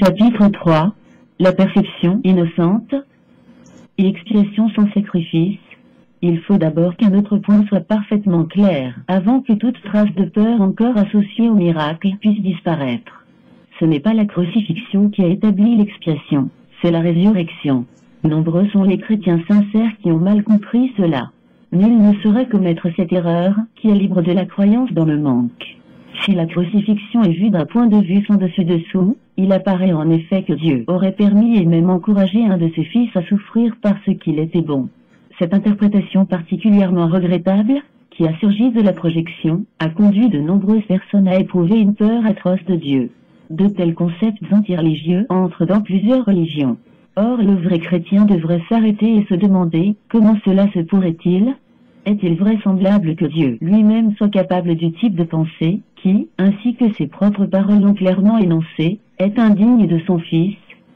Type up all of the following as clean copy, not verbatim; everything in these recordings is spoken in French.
Chapitre 3. La perfection innocente et expiation sans sacrifice. Il faut d'abord qu'un autre point soit parfaitement clair, avant que toute trace de peur encore associée au miracle puisse disparaître. Ce n'est pas la crucifixion qui a établi l'expiation, c'est la résurrection. Nombreux sont les chrétiens sincères qui ont mal compris cela. Nul ne saurait commettre cette erreur, qui est libre de la croyance dans le manque. Si la crucifixion est vue d'un point de vue sans dessus-dessous, il apparaît en effet que Dieu aurait permis et même encouragé un de ses fils à souffrir parce qu'il était bon. Cette interprétation particulièrement regrettable, qui a surgi de la projection, a conduit de nombreuses personnes à éprouver une peur atroce de Dieu. De tels concepts anti-religieux entrent dans plusieurs religions. Or le vrai chrétien devrait s'arrêter et se demander comment cela se pourrait-il ? Est-il vraisemblable que Dieu lui-même soit capable du type de pensée qui, ainsi que ses propres paroles l'ont clairement énoncé, est indigne de son Fils ?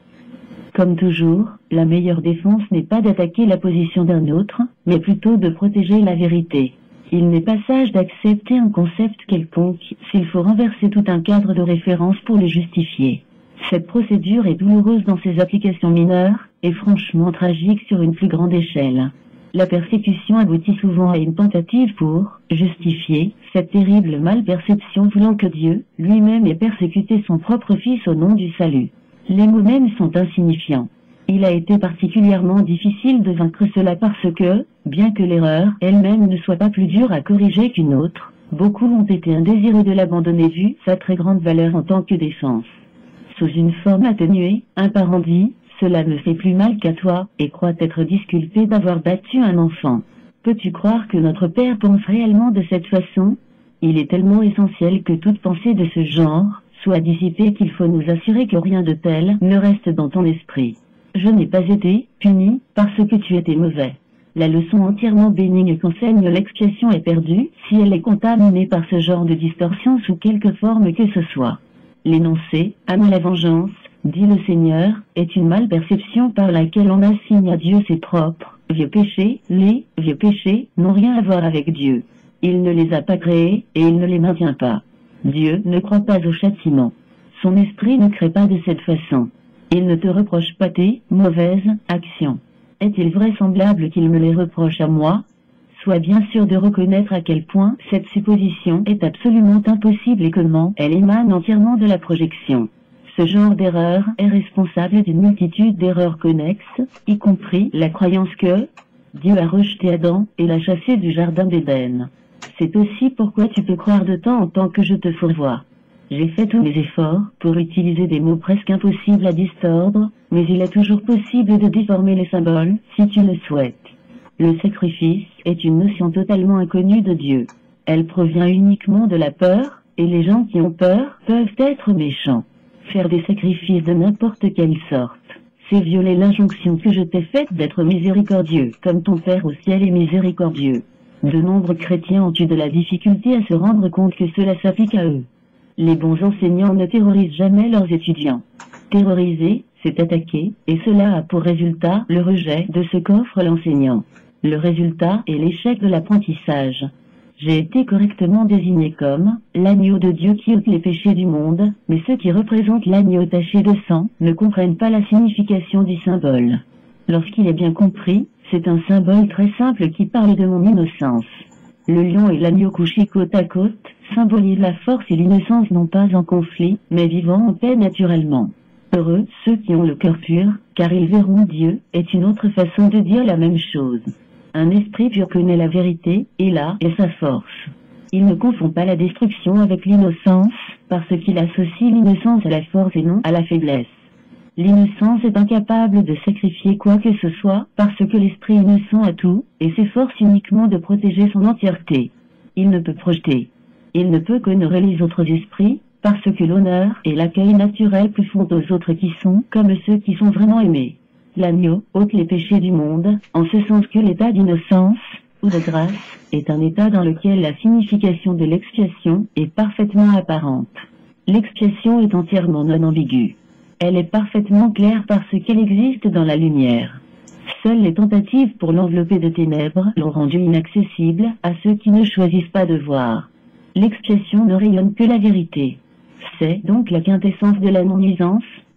Comme toujours, la meilleure défense n'est pas d'attaquer la position d'un autre, mais plutôt de protéger la vérité. Il n'est pas sage d'accepter un concept quelconque s'il faut renverser tout un cadre de référence pour le justifier. Cette procédure est douloureuse dans ses applications mineures, et franchement tragique sur une plus grande échelle. La persécution aboutit souvent à une tentative pour justifier cette terrible malperception, voulant que Dieu lui-même ait persécuté son propre Fils au nom du salut. Les mots mêmes sont insignifiants. Il a été particulièrement difficile de vaincre cela parce que, bien que l'erreur elle-même ne soit pas plus dure à corriger qu'une autre, beaucoup ont été indésireux de l'abandonner vu sa très grande valeur en tant que défense. Sous une forme atténuée, un parent dit « Cela me fait plus mal qu'à toi » et croit être disculpé d'avoir battu un enfant. Peux-tu croire que notre Père pense réellement de cette façon ? Il est tellement essentiel que toute pensée de ce genre soit dissipée qu'il faut nous assurer que rien de tel ne reste dans ton esprit. Je n'ai pas été puni parce que tu étais mauvais. La leçon entièrement bénigne qu'enseigne l'expiation est perdue si elle est contaminée par ce genre de distorsion sous quelque forme que ce soit. L'énoncé « Ame la vengeance », dit le Seigneur, est une malperception par laquelle on assigne à Dieu ses propres vieux péchés. Les vieux péchés n'ont rien à voir avec Dieu. Il ne les a pas créés et il ne les maintient pas. Dieu ne croit pas au châtiment. Son esprit ne crée pas de cette façon. Il ne te reproche pas tes mauvaises actions. Est-il vraisemblable qu'il me les reproche à moi ? Sois bien sûr de reconnaître à quel point cette supposition est absolument impossible et comment elle émane entièrement de la projection. Ce genre d'erreur est responsable d'une multitude d'erreurs connexes, y compris la croyance que Dieu a rejeté Adam et l'a chassé du jardin d'Éden. C'est aussi pourquoi tu peux croire de temps en temps que je te fourvoie. J'ai fait tous mes efforts pour utiliser des mots presque impossibles à distordre, mais il est toujours possible de déformer les symboles si tu le souhaites. Le sacrifice est une notion totalement inconnue de Dieu. Elle provient uniquement de la peur, et les gens qui ont peur peuvent être méchants. Faire des sacrifices de n'importe quelle sorte, c'est violer l'injonction que je t'ai faite d'être miséricordieux, comme ton Père au ciel est miséricordieux. De nombreux chrétiens ont eu de la difficulté à se rendre compte que cela s'applique à eux. Les bons enseignants ne terrorisent jamais leurs étudiants. Terroriser, c'est attaquer, et cela a pour résultat le rejet de ce qu'offre l'enseignant. Le résultat est l'échec de l'apprentissage. J'ai été correctement désigné comme l'agneau de Dieu qui ôte les péchés du monde, mais ceux qui représentent l'agneau taché de sang ne comprennent pas la signification du symbole. Lorsqu'il est bien compris, c'est un symbole très simple qui parle de mon innocence. Le lion et l'agneau couchés côte à côte symbolisent la force et l'innocence non pas en conflit, mais vivant en paix naturellement. Heureux ceux qui ont le cœur pur, car ils verront Dieu, est une autre façon de dire la même chose. Un esprit pur connaît la vérité, et là est sa force. Il ne confond pas la destruction avec l'innocence, parce qu'il associe l'innocence à la force et non à la faiblesse. L'innocence est incapable de sacrifier quoi que ce soit, parce que l'esprit innocent a tout, et s'efforce uniquement de protéger son entièreté. Il ne peut projeter. Il ne peut qu'honorer les autres esprits, parce que l'honneur et l'accueil naturel plus font aux autres qui sont comme ceux qui sont vraiment aimés. L'agneau ôte les péchés du monde, en ce sens que l'état d'innocence, ou de grâce, est un état dans lequel la signification de l'expiation est parfaitement apparente. L'expiation est entièrement non ambiguë. Elle est parfaitement claire parce qu'elle existe dans la lumière. Seules les tentatives pour l'envelopper de ténèbres l'ont rendue inaccessible à ceux qui ne choisissent pas de voir. L'expiation ne rayonne que la vérité. C'est donc la quintessence de la non-nuisance,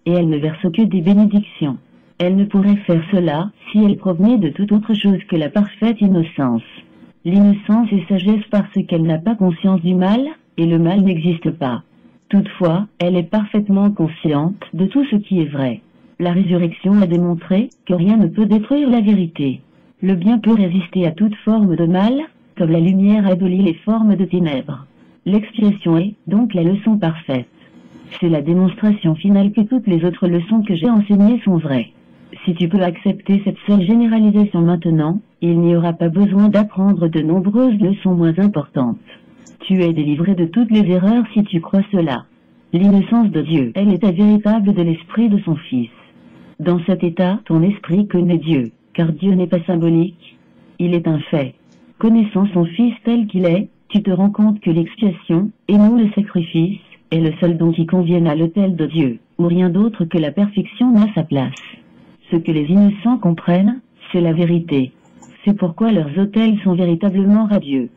et elle ne verse que des bénédictions. Elle ne pourrait faire cela si elle provenait de toute autre chose que la parfaite innocence. L'innocence est sagesse parce qu'elle n'a pas conscience du mal, et le mal n'existe pas. Toutefois, elle est parfaitement consciente de tout ce qui est vrai. La résurrection a démontré que rien ne peut détruire la vérité. Le bien peut résister à toute forme de mal, comme la lumière abolit les formes de ténèbres. L'expiation est donc la leçon parfaite. C'est la démonstration finale que toutes les autres leçons que j'ai enseignées sont vraies. Si tu peux accepter cette seule généralisation maintenant, il n'y aura pas besoin d'apprendre de nombreuses leçons moins importantes. Tu es délivré de toutes les erreurs si tu crois cela. L'innocence de Dieu est l'état véritable de l'esprit de son Fils. Dans cet état, ton esprit connaît Dieu, car Dieu n'est pas symbolique, il est un fait. Connaissant son Fils tel qu'il est, tu te rends compte que l'expiation, et non le sacrifice, est le seul don qui convienne à l'autel de Dieu, où rien d'autre que la perfection n'a sa place. Ce que les innocents comprennent, c'est la vérité. C'est pourquoi leurs autels sont véritablement radieux.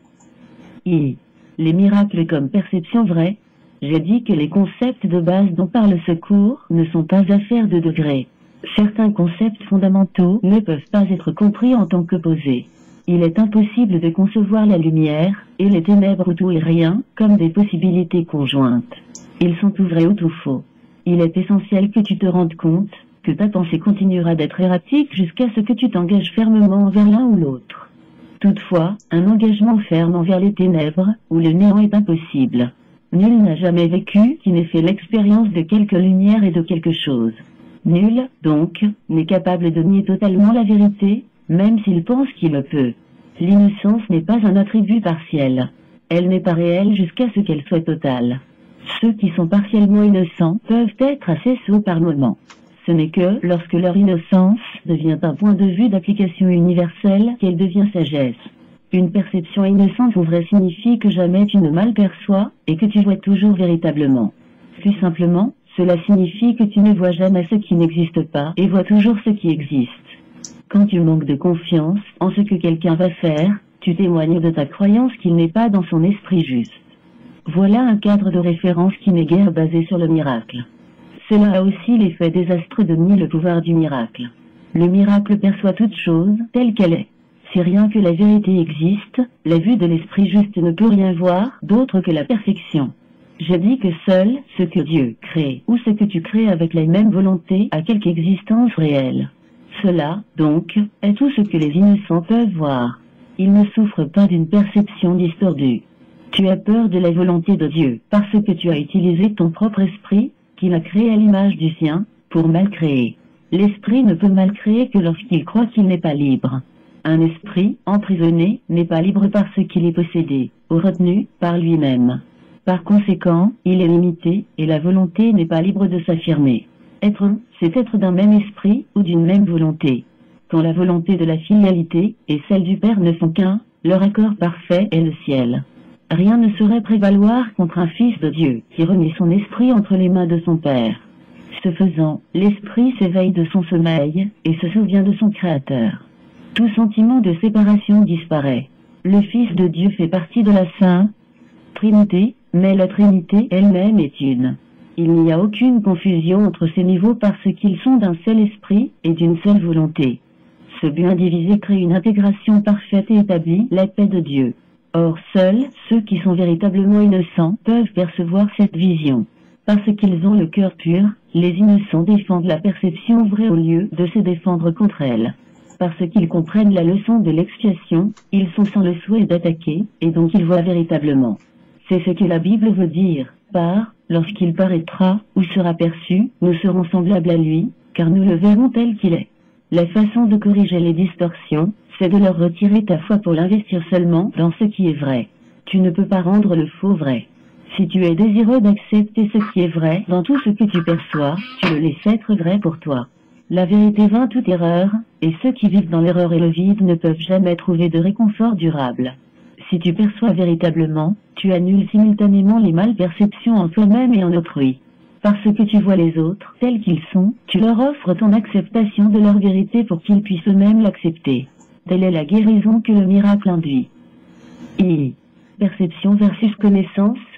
Les miracles comme perception vraie. J'ai dit que les concepts de base dont parle ce cours ne sont pas affaires de degrés. Certains concepts fondamentaux ne peuvent pas être compris en tant qu'opposés. Il est impossible de concevoir la lumière et les ténèbres ou tout et rien comme des possibilités conjointes. Ils sont tout vrais ou tout faux. Il est essentiel que tu te rendes compte que ta pensée continuera d'être erratique jusqu'à ce que tu t'engages fermement envers l'un ou l'autre. Toutefois, un engagement ferme envers les ténèbres ou le néant est impossible. Nul n'a jamais vécu qui n'ait fait l'expérience de quelque lumière et de quelque chose. Nul, donc, n'est capable de nier totalement la vérité, même s'il pense qu'il le peut. L'innocence n'est pas un attribut partiel. Elle n'est pas réelle jusqu'à ce qu'elle soit totale. Ceux qui sont partiellement innocents peuvent être assez sots par moments. Ce n'est que lorsque leur innocence devient un point de vue d'application universelle qu'elle devient sagesse. Une perception innocente ou vraie signifie que jamais tu ne mal perçois et que tu vois toujours véritablement. Plus simplement, cela signifie que tu ne vois jamais ce qui n'existe pas et vois toujours ce qui existe. Quand tu manques de confiance en ce que quelqu'un va faire, tu témoignes de ta croyance qu'il n'est pas dans son esprit juste. Voilà un cadre de référence qui n'est guère basé sur le miracle. Cela a aussi l'effet désastreux de nier le pouvoir du miracle. Le miracle perçoit toute chose telle qu'elle est. Si rien que la vérité existe, la vue de l'esprit juste ne peut rien voir d'autre que la perfection. J'ai dit que seul ce que Dieu crée ou ce que tu crées avec la même volonté a quelque existence réelle. Cela, donc, est tout ce que les innocents peuvent voir. Ils ne souffrent pas d'une perception distordue. Tu as peur de la volonté de Dieu parce que tu as utilisé ton propre esprit, qu'il a créé à l'image du sien, pour mal créer. L'esprit ne peut mal créer que lorsqu'il croit qu'il n'est pas libre. Un esprit emprisonné n'est pas libre parce qu'il est possédé, ou retenu, par lui-même. Par conséquent, il est limité, et la volonté n'est pas libre de s'affirmer. Être, c'est être d'un même esprit, ou d'une même volonté. Quand la volonté de la filialité, et celle du Père ne font qu'un, leur accord parfait est le ciel. Rien ne saurait prévaloir contre un fils de Dieu, qui remet son esprit entre les mains de son Père. Ce faisant, l'esprit s'éveille de son sommeil, et se souvient de son Créateur. Tout sentiment de séparation disparaît. Le Fils de Dieu fait partie de la Sainte Trinité, mais la Trinité elle-même est une. Il n'y a aucune confusion entre ces niveaux parce qu'ils sont d'un seul esprit et d'une seule volonté. Ce but indivisé crée une intégration parfaite et établit la paix de Dieu. Or seuls ceux qui sont véritablement innocents peuvent percevoir cette vision. Parce qu'ils ont le cœur pur, les innocents défendent la perception vraie au lieu de se défendre contre elle. Parce qu'ils comprennent la leçon de l'expiation, ils sont sans le souhait d'attaquer, et donc ils voient véritablement. C'est ce que la Bible veut dire, par « lorsqu'il paraîtra, ou sera perçu, nous serons semblables à lui, car nous le verrons tel qu'il est ». La façon de corriger les distorsions, c'est de leur retirer ta foi pour l'investir seulement dans ce qui est vrai. Tu ne peux pas rendre le faux vrai. Si tu es désireux d'accepter ce qui est vrai dans tout ce que tu perçois, tu le laisses être vrai pour toi. La vérité vainc toute erreur, et ceux qui vivent dans l'erreur et le vide ne peuvent jamais trouver de réconfort durable. Si tu perçois véritablement, tu annules simultanément les malperceptions en toi-même et en autrui. Parce que tu vois les autres tels qu'ils sont, tu leur offres ton acceptation de leur vérité pour qu'ils puissent eux-mêmes l'accepter. Telle est la guérison que le miracle induit. Perception versus connaissance.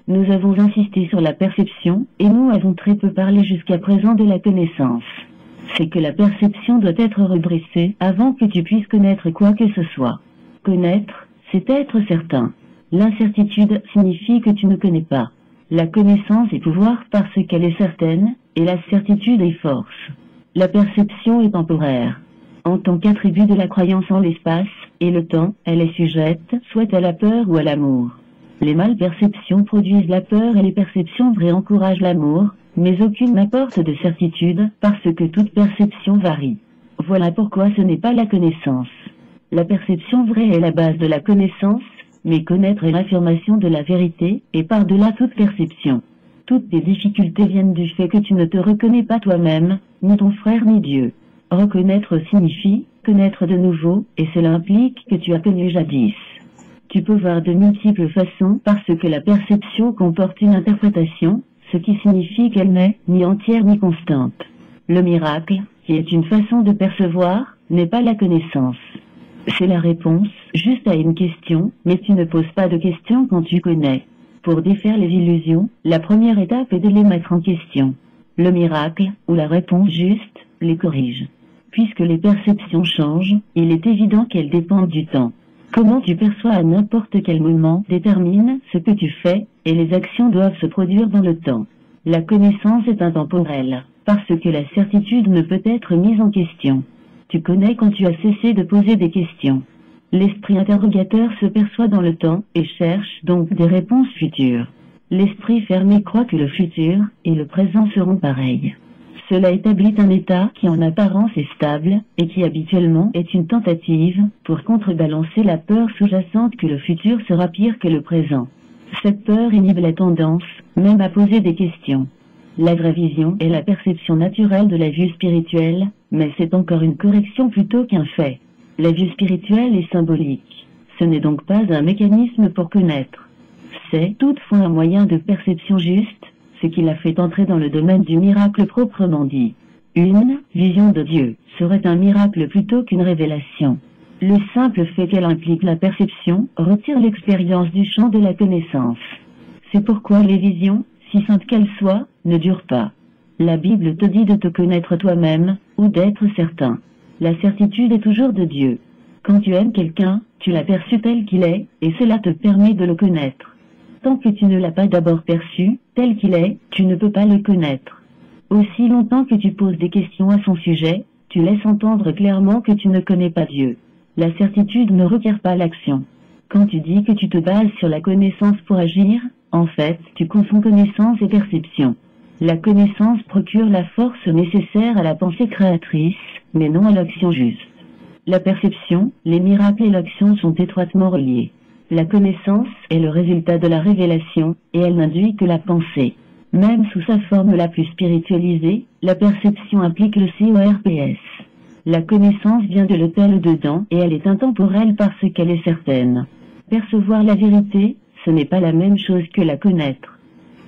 Nous avons insisté sur la perception, et nous avons très peu parlé jusqu'à présent de la connaissance. C'est que la perception doit être redressée avant que tu puisses connaître quoi que ce soit. Connaître, c'est être certain. L'incertitude signifie que tu ne connais pas. La connaissance est pouvoir parce qu'elle est certaine, et la certitude est force. La perception est temporaire. En tant qu'attribut de la croyance en l'espace et le temps, elle est sujette soit à la peur ou à l'amour. Les malperceptions produisent la peur et les perceptions vraies encouragent l'amour, mais aucune n'apporte de certitude parce que toute perception varie. Voilà pourquoi ce n'est pas la connaissance. La perception vraie est la base de la connaissance, mais connaître est l'affirmation de la vérité, et par-delà toute perception. Toutes tes difficultés viennent du fait que tu ne te reconnais pas toi-même, ni ton frère ni Dieu. Reconnaître signifie connaître de nouveau, et cela implique que tu as connu jadis. Tu peux voir de multiples façons parce que la perception comporte une interprétation, ce qui signifie qu'elle n'est ni entière ni constante. Le miracle, qui est une façon de percevoir, n'est pas la connaissance. C'est la réponse, juste à une question, mais tu ne poses pas de questions quand tu connais. Pour défaire les illusions, la première étape est de les mettre en question. Le miracle, ou la réponse juste, les corrige. Puisque les perceptions changent, il est évident qu'elles dépendent du temps. Comment tu perçois à n'importe quel moment détermine ce que tu fais, et les actions doivent se produire dans le temps. La connaissance est intemporelle, parce que la certitude ne peut être mise en question. Tu connais quand tu as cessé de poser des questions. L'esprit interrogateur se perçoit dans le temps, et cherche donc des réponses futures. L'esprit fermé croit que le futur et le présent seront pareils. Cela établit un état qui en apparence est stable, et qui habituellement est une tentative, pour contrebalancer la peur sous-jacente que le futur sera pire que le présent. Cette peur inhibe la tendance, même à poser des questions. La vraie vision est la perception naturelle de la vue spirituelle, mais c'est encore une correction plutôt qu'un fait. La vue spirituelle est symbolique. Ce n'est donc pas un mécanisme pour connaître. C'est toutefois un moyen de perception juste, ce qui l'a fait entrer dans le domaine du miracle proprement dit. Une vision de Dieu serait un miracle plutôt qu'une révélation. Le simple fait qu'elle implique la perception retire l'expérience du champ de la connaissance. C'est pourquoi les visions, si saintes qu'elles soient, ne durent pas. La Bible te dit de te connaître toi-même, ou d'être certain. La certitude est toujours de Dieu. Quand tu aimes quelqu'un, tu l'as perçu tel qu'il est, et cela te permet de le connaître. Tant que tu ne l'as pas d'abord perçu, tel qu'il est, tu ne peux pas le connaître. Aussi longtemps que tu poses des questions à son sujet, tu laisses entendre clairement que tu ne connais pas Dieu. La certitude ne requiert pas l'action. Quand tu dis que tu te bases sur la connaissance pour agir, en fait, tu confonds connaissance et perception. La connaissance procure la force nécessaire à la pensée créatrice, mais non à l'action juste. La perception, les miracles et l'action sont étroitement reliés. La connaissance est le résultat de la révélation, et elle n'induit que la pensée. Même sous sa forme la plus spiritualisée, la perception implique le CORPS. La connaissance vient de l'hôtel dedans, et elle est intemporelle parce qu'elle est certaine. Percevoir la vérité, ce n'est pas la même chose que la connaître.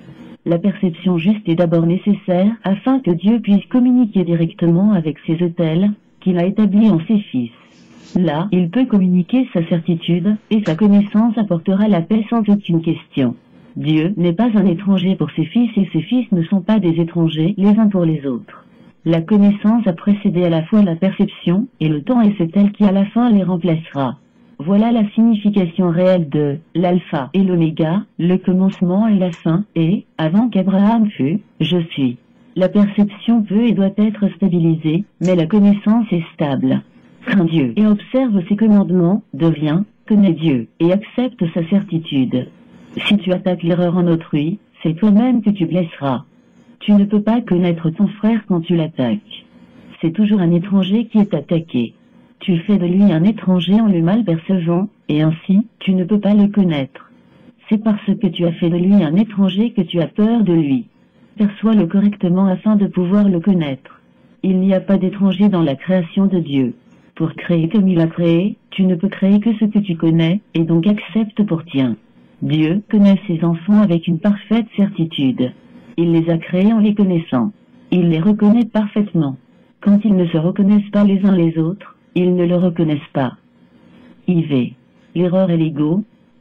La perception juste est d'abord nécessaire afin que Dieu puisse communiquer directement avec ses hôtels, qu'il a établis en ses fils. Là, il peut communiquer sa certitude, et sa connaissance apportera la paix sans aucune question. Dieu n'est pas un étranger pour ses fils et ses fils ne sont pas des étrangers les uns pour les autres. La connaissance a précédé à la fois la perception, et le temps et c'est elle qui à la fin les remplacera. Voilà la signification réelle de l'alpha et l'oméga, le commencement et la fin, et, avant qu'Abraham fût, je suis. La perception peut et doit être stabilisée, mais la connaissance est stable. Crains Dieu et observe ses commandements, deviens, connais Dieu, et accepte sa certitude. Si tu attaques l'erreur en autrui, c'est toi-même que tu blesseras. Tu ne peux pas connaître ton frère quand tu l'attaques. C'est toujours un étranger qui est attaqué. Tu fais de lui un étranger en le mal percevant, et ainsi, tu ne peux pas le connaître. C'est parce que tu as fait de lui un étranger que tu as peur de lui. Perçois-le correctement afin de pouvoir le connaître. Il n'y a pas d'étranger dans la création de Dieu. Pour créer comme il a créé, tu ne peux créer que ce que tu connais, et donc accepte pour tien. Dieu connaît ses enfants avec une parfaite certitude. Il les a créés en les connaissant. Il les reconnaît parfaitement. Quand ils ne se reconnaissent pas les uns les autres, ils ne le reconnaissent pas. L'erreur et l'ego.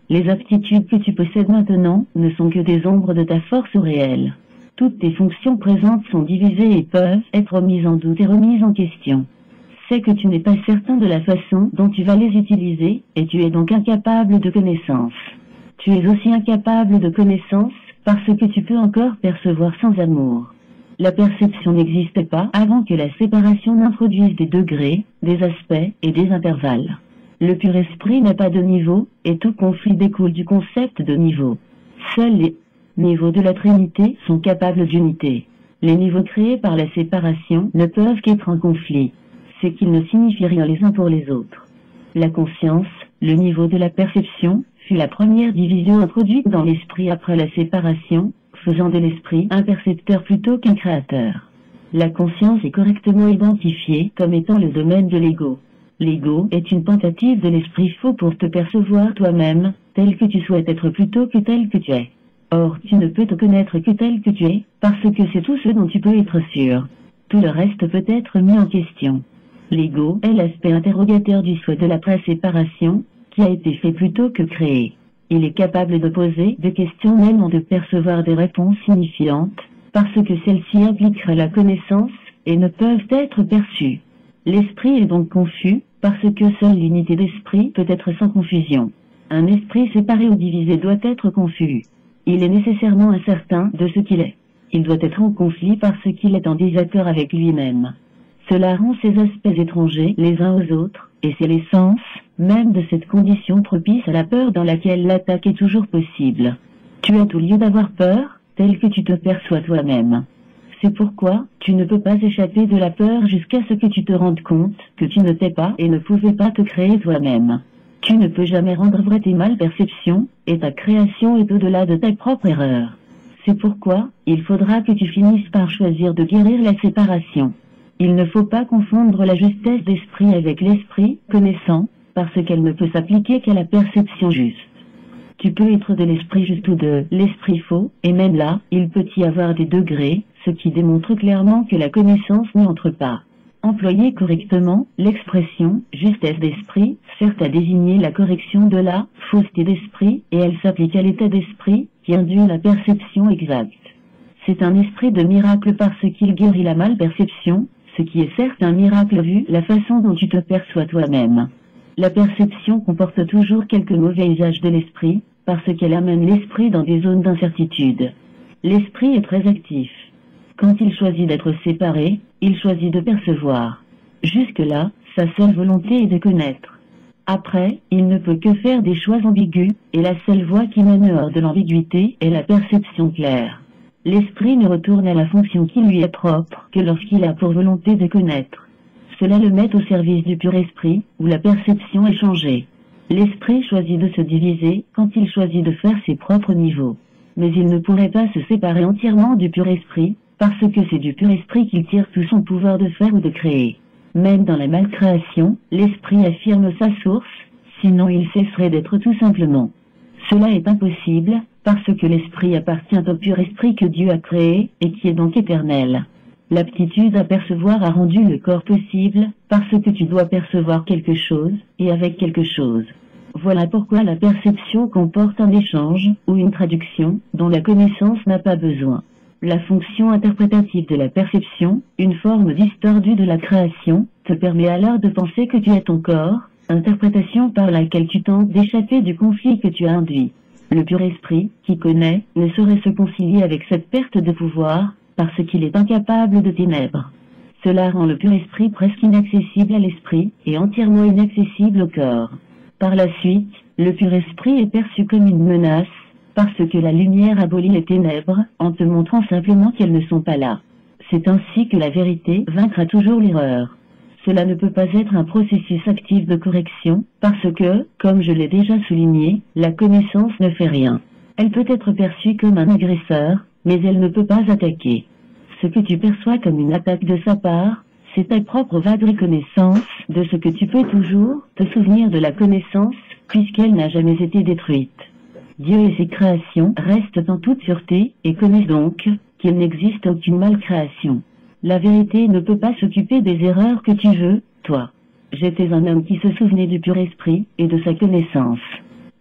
Les aptitudes que tu possèdes maintenant ne sont que des ombres de ta force réelle. Toutes tes fonctions présentes sont divisées et peuvent être remises en doute et remises en question. C'est que tu n'es pas certain de la façon dont tu vas les utiliser, et tu es donc incapable de connaissance. Tu es aussi incapable de connaissance, parce que tu peux encore percevoir sans amour. La perception n'existe pas avant que la séparation n'introduise des degrés, des aspects et des intervalles. Le pur esprit n'a pas de niveau, et tout conflit découle du concept de niveau. Seuls les niveaux de la Trinité sont capables d'unité. Les niveaux créés par la séparation ne peuvent qu'être en conflit. C'est qu'ils ne signifient rien les uns pour les autres. La conscience, le niveau de la perception, fut la première division introduite dans l'esprit après la séparation, faisant de l'esprit un percepteur plutôt qu'un créateur. La conscience est correctement identifiée comme étant le domaine de l'ego. L'ego est une tentative de l'esprit faux pour te percevoir toi-même, tel que tu souhaites être plutôt que tel que tu es. Or, tu ne peux te connaître que tel que tu es, parce que c'est tout ce dont tu peux être sûr. Tout le reste peut être mis en question. L'ego est l'aspect interrogateur du souhait de la préséparation, qui a été fait plutôt que créé. Il est capable de poser des questions même en de percevoir des réponses signifiantes, parce que celles-ci impliqueraient la connaissance, et ne peuvent être perçues. L'esprit est donc confus, parce que seule l'unité d'esprit peut être sans confusion. Un esprit séparé ou divisé doit être confus. Il est nécessairement incertain de ce qu'il est. Il doit être en conflit parce qu'il est en désaccord avec lui-même. Cela rend ces aspects étrangers les uns aux autres, et c'est l'essence même de cette condition propice à la peur dans laquelle l'attaque est toujours possible. Tu as tout lieu d'avoir peur, tel que tu te perçois toi-même. C'est pourquoi tu ne peux pas échapper de la peur jusqu'à ce que tu te rendes compte que tu ne t'es pas et ne pouvais pas te créer toi-même. Tu ne peux jamais rendre vrai tes malperceptions, et ta création est au-delà de ta propre erreur. C'est pourquoi il faudra que tu finisses par choisir de guérir la séparation. Il ne faut pas confondre la justesse d'esprit avec l'esprit connaissant, parce qu'elle ne peut s'appliquer qu'à la perception juste. Tu peux être de l'esprit juste ou de l'esprit faux, et même là, il peut y avoir des degrés, ce qui démontre clairement que la connaissance n'y entre pas. Employer correctement, l'expression « justesse d'esprit » sert à désigner la correction de la fausseté d'esprit, et elle s'applique à l'état d'esprit qui induit la perception exacte. C'est un esprit de miracle parce qu'il guérit la malperception, ce qui est certes un miracle vu la façon dont tu te perçois toi-même. La perception comporte toujours quelques mauvais usages de l'esprit, parce qu'elle amène l'esprit dans des zones d'incertitude. L'esprit est très actif. Quand il choisit d'être séparé, il choisit de percevoir. Jusque-là, sa seule volonté est de connaître. Après, il ne peut que faire des choix ambigus, et la seule voie qui mène hors de l'ambiguïté est la perception claire. L'esprit ne retourne à la fonction qui lui est propre que lorsqu'il a pour volonté de connaître. Cela le met au service du pur esprit, où la perception est changée. L'esprit choisit de se diviser quand il choisit de faire ses propres niveaux. Mais il ne pourrait pas se séparer entièrement du pur esprit, parce que c'est du pur esprit qu'il tire tout son pouvoir de faire ou de créer. Même dans la malcréation, l'esprit affirme sa source, sinon il cesserait d'être tout simplement. Cela est impossible, parce que l'esprit appartient au pur esprit que Dieu a créé, et qui est donc éternel. L'aptitude à percevoir a rendu le corps possible, parce que tu dois percevoir quelque chose, et avec quelque chose. Voilà pourquoi la perception comporte un échange, ou une traduction, dont la connaissance n'a pas besoin. La fonction interprétative de la perception, une forme distordue de la création, te permet alors de penser que tu es ton corps, interprétation par laquelle tu tentes d'échapper du conflit que tu as induit. Le pur esprit, qui connaît, ne saurait se concilier avec cette perte de pouvoir, parce qu'il est incapable de ténèbres. Cela rend le pur esprit presque inaccessible à l'esprit, et entièrement inaccessible au corps. Par la suite, le pur esprit est perçu comme une menace, parce que la lumière abolit les ténèbres, en te montrant simplement qu'elles ne sont pas là. C'est ainsi que la vérité vaincra toujours l'erreur. Cela ne peut pas être un processus actif de correction, parce que, comme je l'ai déjà souligné, la connaissance ne fait rien. Elle peut être perçue comme un agresseur, mais elle ne peut pas attaquer. Ce que tu perçois comme une attaque de sa part, c'est ta propre vague reconnaissance de ce que tu peux toujours te souvenir de la connaissance, puisqu'elle n'a jamais été détruite. Dieu et ses créations restent en toute sûreté, et connaissent donc qu'il n'existe aucune malcréation. La vérité ne peut pas s'occuper des erreurs que tu veux, toi. J'étais un homme qui se souvenait du pur esprit, et de sa connaissance.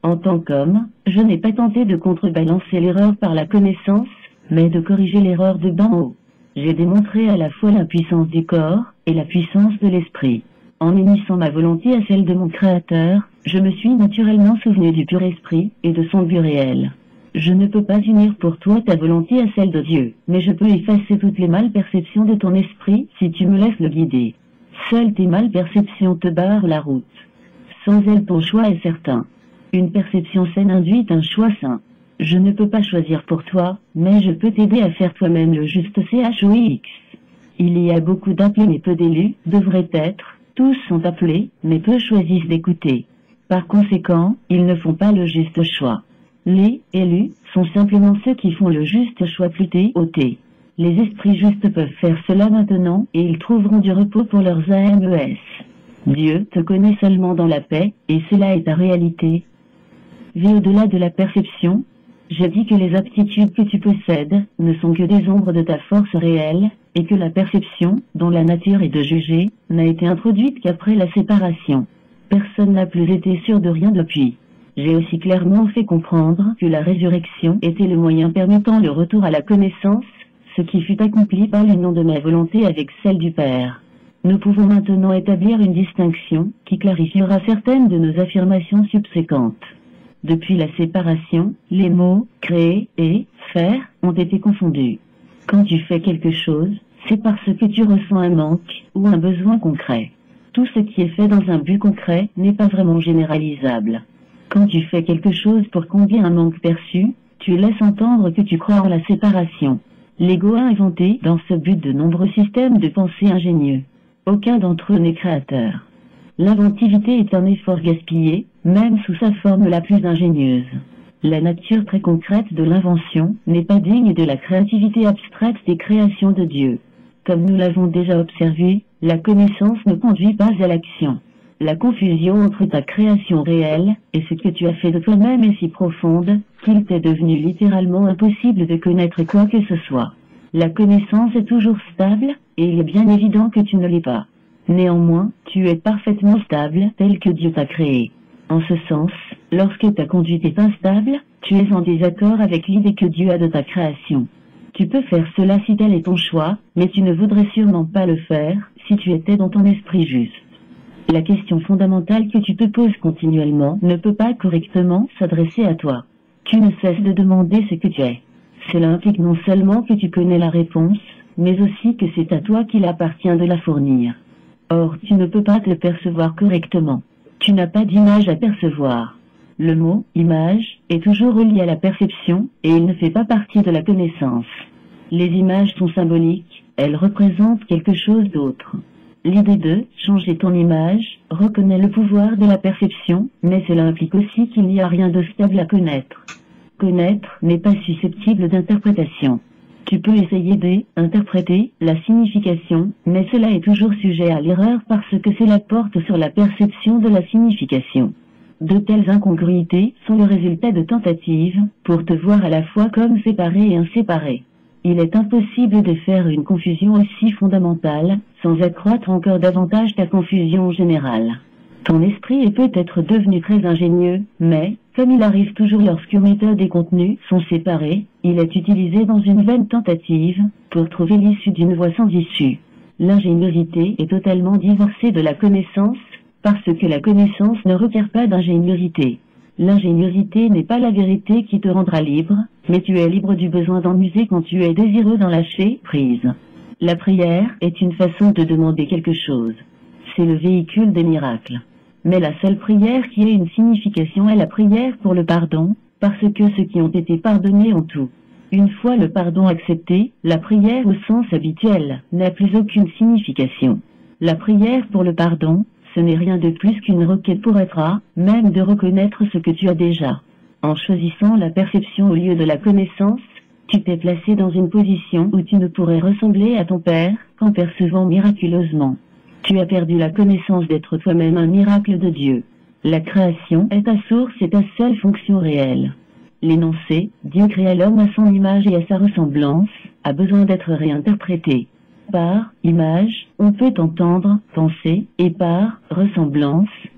En tant qu'homme, je n'ai pas tenté de contrebalancer l'erreur par la connaissance, mais de corriger l'erreur de d'en haut. J'ai démontré à la fois la puissance du corps et la puissance de l'esprit. En unissant ma volonté à celle de mon Créateur, je me suis naturellement souvenu du pur esprit et de son but réel. Je ne peux pas unir pour toi ta volonté à celle de Dieu, mais je peux effacer toutes les malperceptions de ton esprit si tu me laisses le guider. Seules tes malperceptions te barrent la route. Sans elles, ton choix est certain. Une perception saine induit un choix sain. Je ne peux pas choisir pour toi, mais je peux t'aider à faire toi-même le juste CHOIX. Il y a beaucoup d'appelés mais peu d'élus, devraient être, tous sont appelés, mais peu choisissent d'écouter. Par conséquent, ils ne font pas le juste choix. Les élus sont simplement ceux qui font le juste choix plus T-O-T. Les esprits justes peuvent faire cela maintenant et ils trouveront du repos pour leurs AMES. Dieu te connaît seulement dans la paix, et cela est ta réalité. Vis au-delà de la perception. J'ai dit que les aptitudes que tu possèdes ne sont que des ombres de ta force réelle, et que la perception, dont la nature est de juger, n'a été introduite qu'après la séparation. Personne n'a plus été sûr de rien depuis. J'ai aussi clairement fait comprendre que la résurrection était le moyen permettant le retour à la connaissance, ce qui fut accompli par l'union de ma volonté avec celle du Père. Nous pouvons maintenant établir une distinction qui clarifiera certaines de nos affirmations subséquentes. Depuis la séparation, les mots « créer » et « faire » ont été confondus. Quand tu fais quelque chose, c'est parce que tu ressens un manque ou un besoin concret. Tout ce qui est fait dans un but concret n'est pas vraiment généralisable. Quand tu fais quelque chose pour combler un manque perçu, tu laisses entendre que tu crois en la séparation. L'ego a inventé dans ce but de nombreux systèmes de pensée ingénieux. Aucun d'entre eux n'est créateur. L'inventivité est un effort gaspillé, même sous sa forme la plus ingénieuse. La nature très concrète de l'invention n'est pas digne de la créativité abstraite des créations de Dieu. Comme nous l'avons déjà observé, la connaissance ne conduit pas à l'action. La confusion entre ta création réelle et ce que tu as fait de toi-même est si profonde qu'il t'est devenu littéralement impossible de connaître quoi que ce soit. La connaissance est toujours stable, et il est bien évident que tu ne l'es pas. Néanmoins, tu es parfaitement stable tel que Dieu t'a créé. En ce sens, lorsque ta conduite est instable, tu es en désaccord avec l'idée que Dieu a de ta création. Tu peux faire cela si tel est ton choix, mais tu ne voudrais sûrement pas le faire si tu étais dans ton esprit juste. La question fondamentale que tu te poses continuellement ne peut pas correctement s'adresser à toi. Tu ne cesses de demander ce que tu es. Cela implique non seulement que tu connais la réponse, mais aussi que c'est à toi qu'il appartient de la fournir. Or, tu ne peux pas te le percevoir correctement. Tu n'as pas d'image à percevoir. Le mot « image » est toujours relié à la perception et il ne fait pas partie de la connaissance. Les images sont symboliques, elles représentent quelque chose d'autre. L'idée de « changer ton image » reconnaît le pouvoir de la perception, mais cela implique aussi qu'il n'y a rien de stable à connaître. Connaître n'est pas susceptible d'interprétation. Tu peux essayer d'interpréter la signification, mais cela est toujours sujet à l'erreur parce que cela porte sur la perception de la signification. De telles incongruités sont le résultat de tentatives pour te voir à la fois comme séparé et inséparé. Il est impossible de faire une confusion aussi fondamentale, sans accroître encore davantage ta confusion générale. Ton esprit est peut-être devenu très ingénieux, mais, comme il arrive toujours lorsque méthode et contenu sont séparés, il est utilisé dans une vaine tentative, pour trouver l'issue d'une voie sans issue. L'ingéniosité est totalement divorcée de la connaissance, parce que la connaissance ne requiert pas d'ingéniosité. L'ingéniosité n'est pas la vérité qui te rendra libre, mais tu es libre du besoin d'en user quand tu es désireux d'en lâcher prise. La prière est une façon de demander quelque chose. C'est le véhicule des miracles. Mais la seule prière qui ait une signification est la prière pour le pardon, parce que ceux qui ont été pardonnés ont tout. Une fois le pardon accepté, la prière au sens habituel n'a plus aucune signification. La prière pour le pardon, ce n'est rien de plus qu'une requête pour être à même de reconnaître ce que tu as déjà. En choisissant la perception au lieu de la connaissance, tu t'es placé dans une position où tu ne pourrais ressembler à ton Père qu'en percevant miraculeusement. Tu as perdu la connaissance d'être toi-même un miracle de Dieu. La création est ta source et ta seule fonction réelle. L'énoncé « Dieu créa l'homme à son image et à sa ressemblance » a besoin d'être réinterprété. Par « image », on peut entendre « penser » et par « ressemblance »,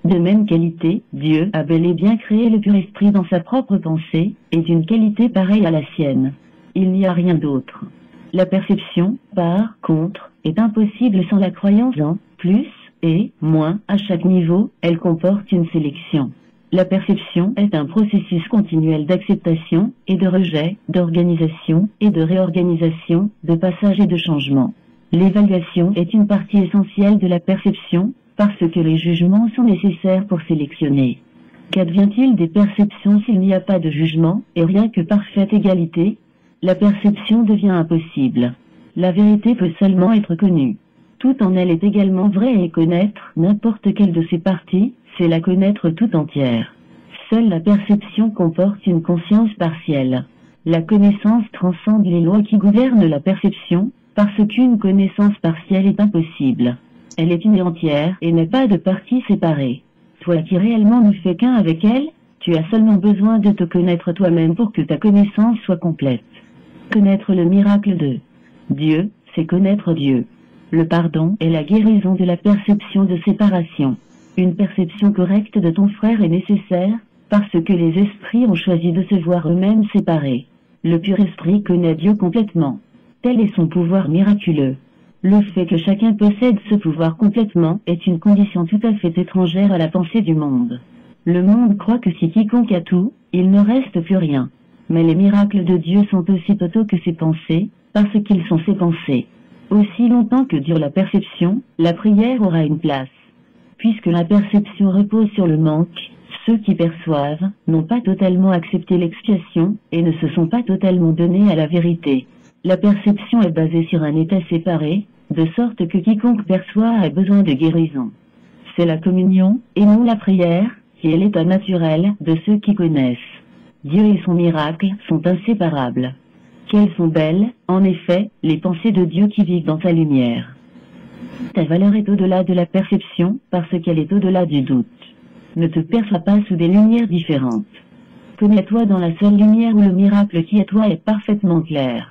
De même qualité, Dieu a bel et bien créé le pur esprit dans sa propre pensée, et d'une qualité pareille à la sienne. Il n'y a rien d'autre. La perception, par contre, est impossible sans la croyance en plus et moins. À chaque niveau, elle comporte une sélection. La perception est un processus continuel d'acceptation et de rejet, d'organisation et de réorganisation, de passage et de changement. L'évaluation est une partie essentielle de la perception, parce que les jugements sont nécessaires pour sélectionner. Qu'advient-il des perceptions s'il n'y a pas de jugement, et rien que parfaite égalité? La perception devient impossible. La vérité peut seulement être connue. Tout en elle est également vrai et connaître n'importe quelle de ses parties, c'est la connaître tout entière. Seule la perception comporte une conscience partielle. La connaissance transcende les lois qui gouvernent la perception, parce qu'une connaissance partielle est impossible. Elle est une et entière et n'est pas de parties séparées. Toi qui réellement ne fais qu'un avec elle, tu as seulement besoin de te connaître toi-même pour que ta connaissance soit complète. Connaître le miracle de Dieu, c'est connaître Dieu. Le pardon est la guérison de la perception de séparation. Une perception correcte de ton frère est nécessaire, parce que les esprits ont choisi de se voir eux-mêmes séparés. Le pur esprit connaît Dieu complètement. Tel est son pouvoir miraculeux. Le fait que chacun possède ce pouvoir complètement est une condition tout à fait étrangère à la pensée du monde. Le monde croit que si quiconque a tout, il ne reste plus rien. Mais les miracles de Dieu sont aussi totaux que ses pensées, parce qu'ils sont ses pensées. Aussi longtemps que dure la perception, la prière aura une place. Puisque la perception repose sur le manque, ceux qui perçoivent n'ont pas totalement accepté l'expiation, et ne se sont pas totalement donnés à la vérité. La perception est basée sur un état séparé, de sorte que quiconque perçoit a besoin de guérison. C'est la communion, et non la prière, qui est l'état naturel de ceux qui connaissent. Dieu et son miracle sont inséparables. Quelles sont belles, en effet, les pensées de Dieu qui vivent dans sa lumière. Ta valeur est au-delà de la perception, parce qu'elle est au-delà du doute. Ne te perçois pas sous des lumières différentes. Connais-toi dans la seule lumière où le miracle qui est toi est parfaitement clair.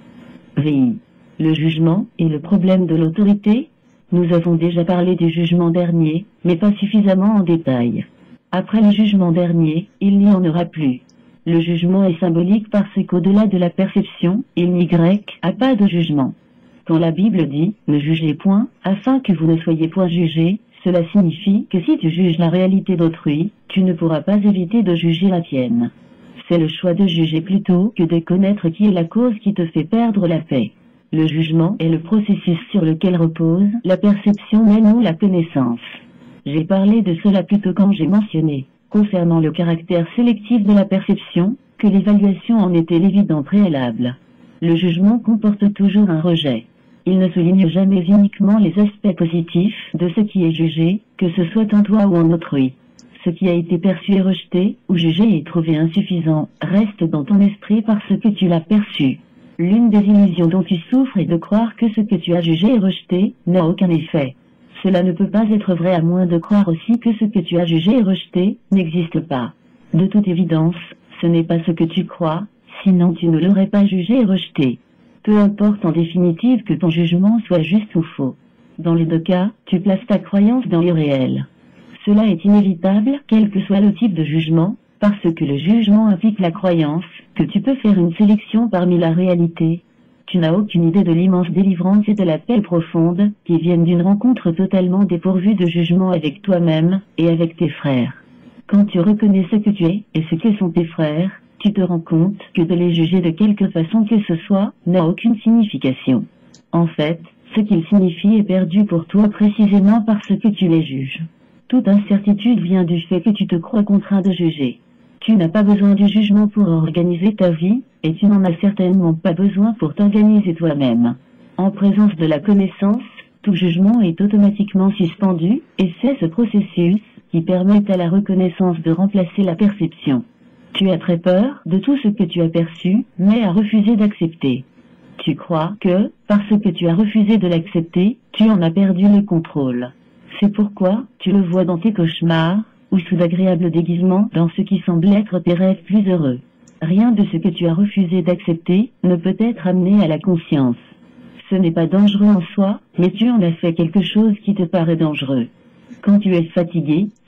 VI. Le jugement et le problème de l'autorité. Nous avons déjà parlé du jugement dernier, mais pas suffisamment en détail. Après le jugement dernier, il n'y en aura plus. Le jugement est symbolique parce qu'au-delà de la perception, il n'y a pas de jugement. Quand la Bible dit « ne jugez point, afin que vous ne soyez point jugés », cela signifie que si tu juges la réalité d'autrui, tu ne pourras pas éviter de juger la tienne. C'est le choix de juger plutôt que de connaître qui est la cause qui te fait perdre la paix. Le jugement est le processus sur lequel repose la perception mais non la connaissance. J'ai parlé de cela plus tôt quand j'ai mentionné, concernant le caractère sélectif de la perception, que l'évaluation en était l'évident préalable. Le jugement comporte toujours un rejet. Il ne souligne jamais uniquement les aspects positifs de ce qui est jugé, que ce soit en toi ou en autrui. Ce qui a été perçu et rejeté, ou jugé et trouvé insuffisant, reste dans ton esprit parce que tu l'as perçu. L'une des illusions dont tu souffres est de croire que ce que tu as jugé et rejeté n'a aucun effet. Cela ne peut pas être vrai à moins de croire aussi que ce que tu as jugé et rejeté n'existe pas. De toute évidence, ce n'est pas ce que tu crois, sinon tu ne l'aurais pas jugé et rejeté. Peu importe en définitive que ton jugement soit juste ou faux. Dans les deux cas, tu places ta croyance dans l'irréel. Cela est inévitable, quel que soit le type de jugement, parce que le jugement implique la croyance que tu peux faire une sélection parmi la réalité. Tu n'as aucune idée de l'immense délivrance et de la paix profonde qui viennent d'une rencontre totalement dépourvue de jugement avec toi-même et avec tes frères. Quand tu reconnais ce que tu es et ce que sont tes frères, tu te rends compte que de les juger de quelque façon que ce soit n'a aucune signification. En fait, ce qu'ils signifient est perdu pour toi précisément parce que tu les juges. Toute incertitude vient du fait que tu te crois contraint de juger. Tu n'as pas besoin du jugement pour organiser ta vie, et tu n'en as certainement pas besoin pour t'organiser toi-même. En présence de la connaissance, tout jugement est automatiquement suspendu, et c'est ce processus qui permet à la reconnaissance de remplacer la perception. Tu as très peur de tout ce que tu as perçu, mais as refusé d'accepter. Tu crois que, parce que tu as refusé de l'accepter, tu en as perdu le contrôle. C'est pourquoi tu le vois dans tes cauchemars, ou sous d'agréables déguisements dans ce qui semble être tes rêves plus heureux. Rien de ce que tu as refusé d'accepter ne peut être amené à la conscience. Ce n'est pas dangereux en soi, mais tu en as fait quelque chose qui te paraît dangereux. Quand tu es fatigué,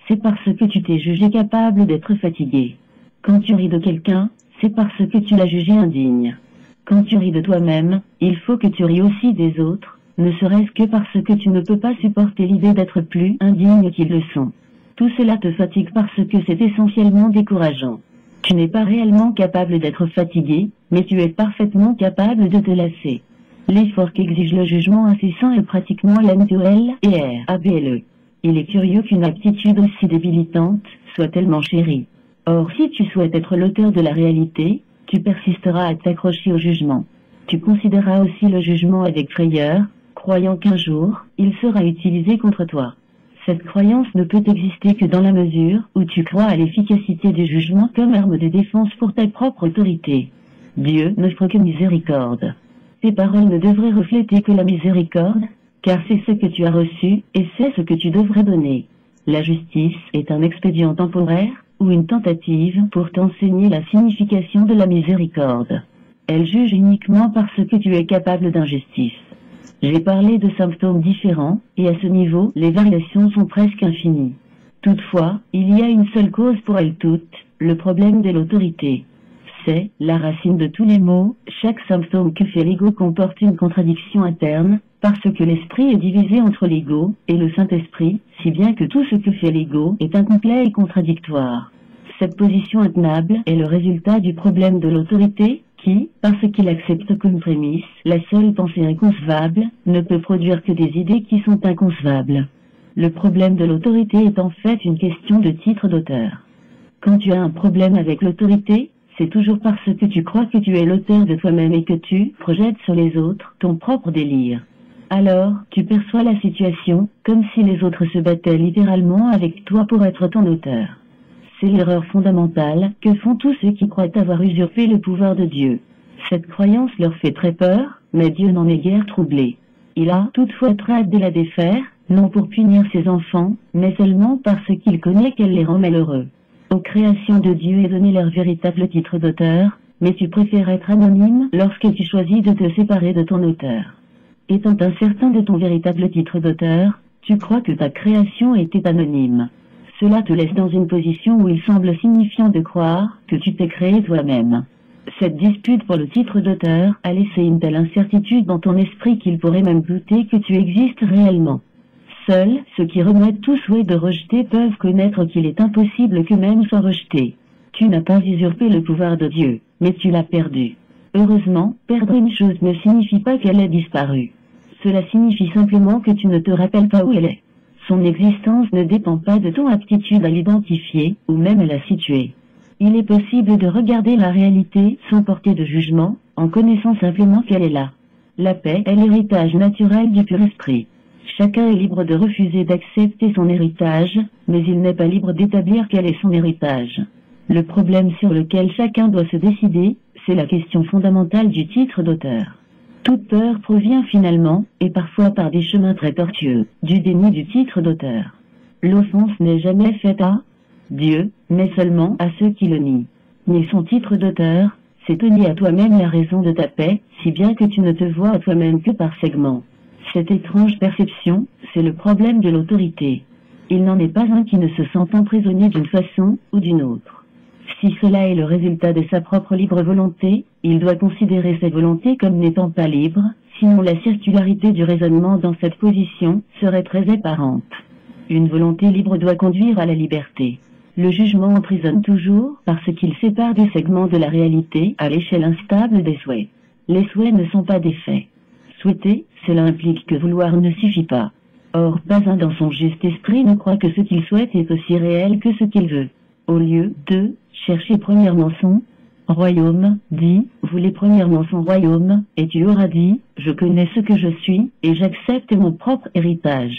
c'est parce que tu t'es jugé capable d'être fatigué. Quand tu ris de quelqu'un, c'est parce que tu l'as jugé indigne. Quand tu ris de toi-même, il faut que tu ris aussi des autres, ne serait-ce que parce que tu ne peux pas supporter l'idée d'être plus indigne qu'ils le sont. Tout cela te fatigue parce que c'est essentiellement décourageant. Tu n'es pas réellement capable d'être fatigué, mais tu es parfaitement capable de te lasser. L'effort qu'exige le jugement incessant est pratiquement l'MTOL et RABLE. Il est curieux qu'une aptitude aussi débilitante soit tellement chérie. Or, si tu souhaites être l'auteur de la réalité, tu persisteras à t'accrocher au jugement. Tu considéreras aussi le jugement avec frayeur, croyant qu'un jour, il sera utilisé contre toi. Cette croyance ne peut exister que dans la mesure où tu crois à l'efficacité du jugement comme arme de défense pour ta propre autorité. Dieu n'offre que miséricorde. Tes paroles ne devraient refléter que la miséricorde, car c'est ce que tu as reçu, et c'est ce que tu devrais donner. La justice est un expédient temporaire, ou une tentative pour t'enseigner la signification de la miséricorde. Elle juge uniquement parce que tu es capable d'injustice. J'ai parlé de symptômes différents, et à ce niveau, les variations sont presque infinies. Toutefois, il y a une seule cause pour elles toutes, le problème de l'autorité. C'est la racine de tous les maux. Chaque symptôme que fait l'ego comporte une contradiction interne, parce que l'esprit est divisé entre l'ego et le Saint-Esprit, si bien que tout ce que fait l'ego est incomplet et contradictoire. Cette position intenable est le résultat du problème de l'autorité, qui, parce qu'il accepte comme prémisse la seule pensée inconcevable, ne peut produire que des idées qui sont inconcevables. Le problème de l'autorité est en fait une question de titre d'auteur. Quand tu as un problème avec l'autorité, c'est toujours parce que tu crois que tu es l'auteur de toi-même et que tu projettes sur les autres ton propre délire. Alors, tu perçois la situation comme si les autres se battaient littéralement avec toi pour être ton auteur. C'est l'erreur fondamentale que font tous ceux qui croient avoir usurpé le pouvoir de Dieu. Cette croyance leur fait très peur, mais Dieu n'en est guère troublé. Il a toutefois très hâte de la défaire, non pour punir ses enfants, mais seulement parce qu'il connaît qu'elle les rend malheureux. Aux créations de Dieu est donné leur véritable titre d'auteur, mais tu préfères être anonyme lorsque tu choisis de te séparer de ton auteur. Étant incertain de ton véritable titre d'auteur, tu crois que ta création était anonyme. Cela te laisse dans une position où il semble signifiant de croire que tu t'es créé toi-même. Cette dispute pour le titre d'auteur a laissé une telle incertitude dans ton esprit qu'il pourrait même douter que tu existes réellement. Seuls ceux qui remettent tout souhait de rejeter peuvent connaître qu'il est impossible qu'eux-mêmes soient rejetés. Tu n'as pas usurpé le pouvoir de Dieu, mais tu l'as perdu. Heureusement, perdre une chose ne signifie pas qu'elle ait disparu. Cela signifie simplement que tu ne te rappelles pas où elle est. Son existence ne dépend pas de ton aptitude à l'identifier, ou même à la situer. Il est possible de regarder la réalité sans porter de jugement, en connaissant simplement qu'elle est là. La paix est l'héritage naturel du pur esprit. Chacun est libre de refuser d'accepter son héritage, mais il n'est pas libre d'établir quel est son héritage. Le problème sur lequel chacun doit se décider, c'est la question fondamentale du titre d'auteur. Toute peur provient finalement, et parfois par des chemins très tortueux, du déni du titre d'auteur. L'offense n'est jamais faite à Dieu, mais seulement à ceux qui le nient. Nier son titre d'auteur, c'est te nier à toi-même la raison de ta paix, si bien que tu ne te vois à toi-même que par segments. Cette étrange perception, c'est le problème de l'autorité. Il n'en est pas un qui ne se sent emprisonné d'une façon ou d'une autre. Si cela est le résultat de sa propre libre volonté, il doit considérer sa volonté comme n'étant pas libre, sinon la circularité du raisonnement dans cette position serait très apparente. Une volonté libre doit conduire à la liberté. Le jugement emprisonne toujours parce qu'il sépare des segments de la réalité à l'échelle instable des souhaits. Les souhaits ne sont pas des faits. Souhaiter, cela implique que vouloir ne suffit pas. Or, pas un dans son juste esprit ne croit que ce qu'il souhaite est aussi réel que ce qu'il veut. Au lieu de chercher premièrement son royaume, dit, voulez premièrement son royaume, et tu auras dit, je connais ce que je suis, et j'accepte mon propre héritage.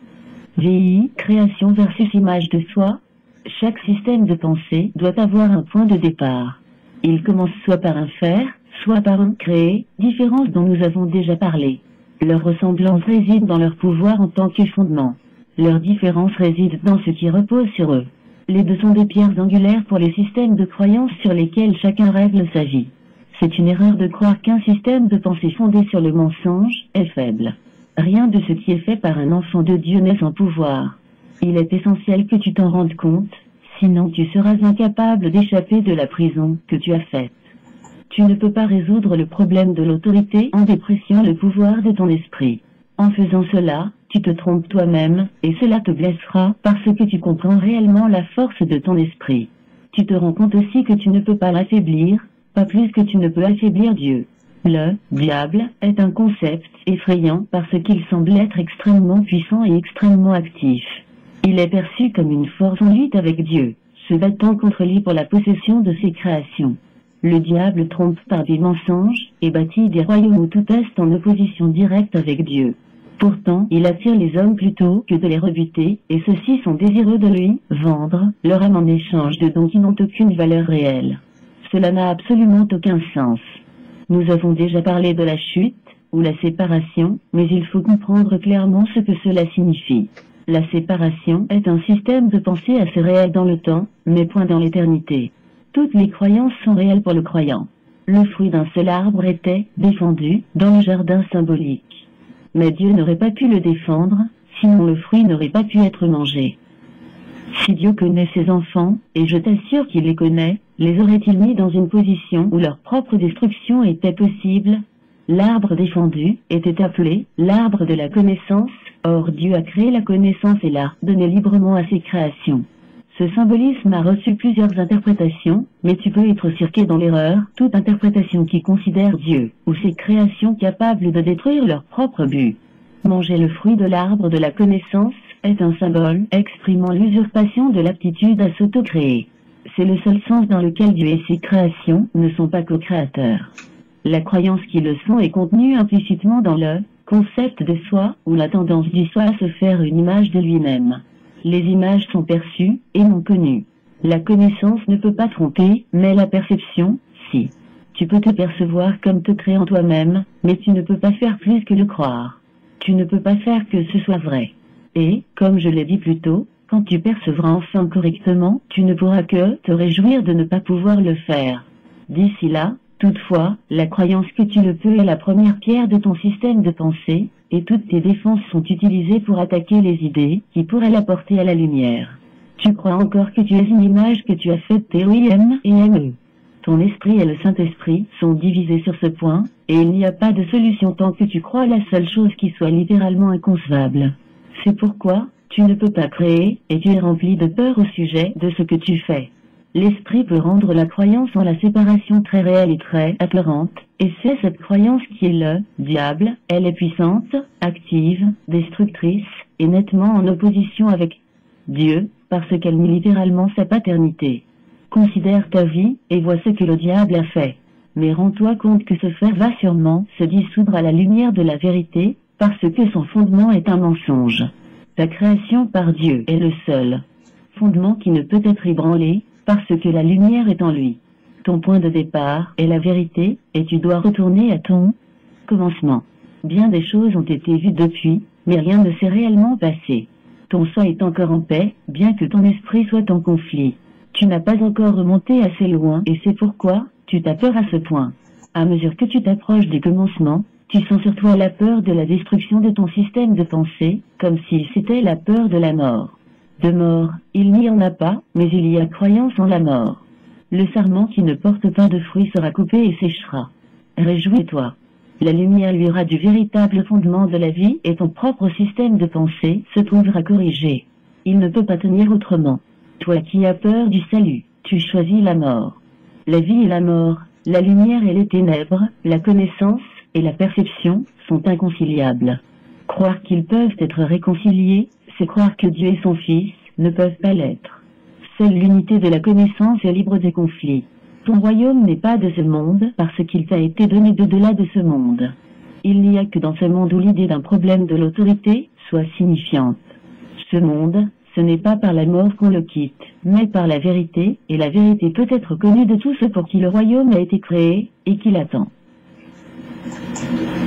VI, création versus image de soi. Chaque système de pensée doit avoir un point de départ. Il commence soit par un faire, soit par un créer, différence dont nous avons déjà parlé. Leur ressemblance réside dans leur pouvoir en tant que fondement. Leur différence réside dans ce qui repose sur eux. Les deux sont des pierres angulaires pour les systèmes de croyances sur lesquels chacun règle sa vie. C'est une erreur de croire qu'un système de pensée fondé sur le mensonge est faible. Rien de ce qui est fait par un enfant de Dieu n'est sans pouvoir. Il est essentiel que tu t'en rendes compte, sinon tu seras incapable d'échapper de la prison que tu as faite. Tu ne peux pas résoudre le problème de l'autorité en dépréciant le pouvoir de ton esprit. En faisant cela, tu te trompes toi-même, et cela te blessera parce que tu comprends réellement la force de ton esprit. Tu te rends compte aussi que tu ne peux pas l'affaiblir, pas plus que tu ne peux affaiblir Dieu. Le diable est un concept effrayant parce qu'il semble être extrêmement puissant et extrêmement actif. Il est perçu comme une force en lutte avec Dieu, se battant contre lui pour la possession de ses créations. Le diable trompe par des mensonges, et bâtit des royaumes où tout est en opposition directe avec Dieu. Pourtant, il attire les hommes plutôt que de les rebuter, et ceux-ci sont désireux de lui vendre leur âme en échange de dons qui n'ont aucune valeur réelle. Cela n'a absolument aucun sens. Nous avons déjà parlé de la chute, ou la séparation, mais il faut comprendre clairement ce que cela signifie. La séparation est un système de pensée assez réel dans le temps, mais point dans l'éternité. Toutes les croyances sont réelles pour le croyant. Le fruit d'un seul arbre était défendu dans le jardin symbolique. Mais Dieu n'aurait pas pu le défendre, sinon le fruit n'aurait pas pu être mangé. Si Dieu connaît ses enfants, et je t'assure qu'il les connaît, les aurait-il mis dans une position où leur propre destruction était possible? L'arbre défendu était appelé l'arbre de la connaissance, or Dieu a créé la connaissance et l'a donné librement à ses créations. Ce symbolisme a reçu plusieurs interprétations, mais tu peux être cirqué dans l'erreur, toute interprétation qui considère Dieu, ou ses créations capables de détruire leur propre but. Manger le fruit de l'arbre de la connaissance est un symbole exprimant l'usurpation de l'aptitude à s'auto-créer. C'est le seul sens dans lequel Dieu et ses créations ne sont pas co-créateurs. La croyance qui le sont est contenue implicitement dans le concept de soi, ou la tendance du soi à se faire une image de lui-même. Les images sont perçues, et non connues. La connaissance ne peut pas tromper, mais la perception, si. Tu peux te percevoir comme te créant toi-même, mais tu ne peux pas faire plus que le croire. Tu ne peux pas faire que ce soit vrai. Et, comme je l'ai dit plus tôt, quand tu percevras enfin correctement, tu ne pourras que te réjouir de ne pas pouvoir le faire. D'ici là, toutefois, la croyance que tu le peux est la première pierre de ton système de pensée, et toutes tes défenses sont utilisées pour attaquer les idées qui pourraient la porter à la lumière. Tu crois encore que tu es une image que tu as faite T-O-I-M et M-E. Ton esprit et le Saint-Esprit sont divisés sur ce point, et il n'y a pas de solution tant que tu crois la seule chose qui soit littéralement inconcevable. C'est pourquoi, tu ne peux pas créer, et tu es rempli de peur au sujet de ce que tu fais. L'esprit peut rendre la croyance en la séparation très réelle et très apparente, et c'est cette croyance qui est le diable. Elle est puissante, active, destructrice, et nettement en opposition avec Dieu, parce qu'elle nie littéralement sa paternité. Considère ta vie, et vois ce que le diable a fait. Mais rends-toi compte que ce fer va sûrement se dissoudre à la lumière de la vérité, parce que son fondement est un mensonge. Ta création par Dieu est le seul fondement qui ne peut être ébranlé, parce que la lumière est en lui. Ton point de départ est la vérité, et tu dois retourner à ton commencement. Bien des choses ont été vues depuis, mais rien ne s'est réellement passé. Ton soi est encore en paix, bien que ton esprit soit en conflit. Tu n'as pas encore remonté assez loin, et c'est pourquoi tu t'as peur à ce point. À mesure que tu t'approches du commencement, tu sens sur toi la peur de la destruction de ton système de pensée, comme si c'était la peur de la mort. De mort, il n'y en a pas, mais il y a croyance en la mort. Le sarment qui ne porte pas de fruits sera coupé et séchera. Réjouis-toi. La lumière lui aura du véritable fondement de la vie et ton propre système de pensée se trouvera corrigé. Il ne peut pas tenir autrement. Toi qui as peur du salut, tu choisis la mort. La vie et la mort, la lumière et les ténèbres, la connaissance et la perception sont inconciliables. Croire qu'ils peuvent être réconciliés, c'est croire que Dieu et son Fils ne peuvent pas l'être. Seule l'unité de la connaissance est libre des conflits. Ton royaume n'est pas de ce monde parce qu'il t'a été donné d'au-delà de ce monde. Il n'y a que dans ce monde où l'idée d'un problème de l'autorité soit signifiante. Ce monde, ce n'est pas par la mort qu'on le quitte, mais par la vérité, et la vérité peut être connue de tous ceux pour qui le royaume a été créé, et qui l'attend.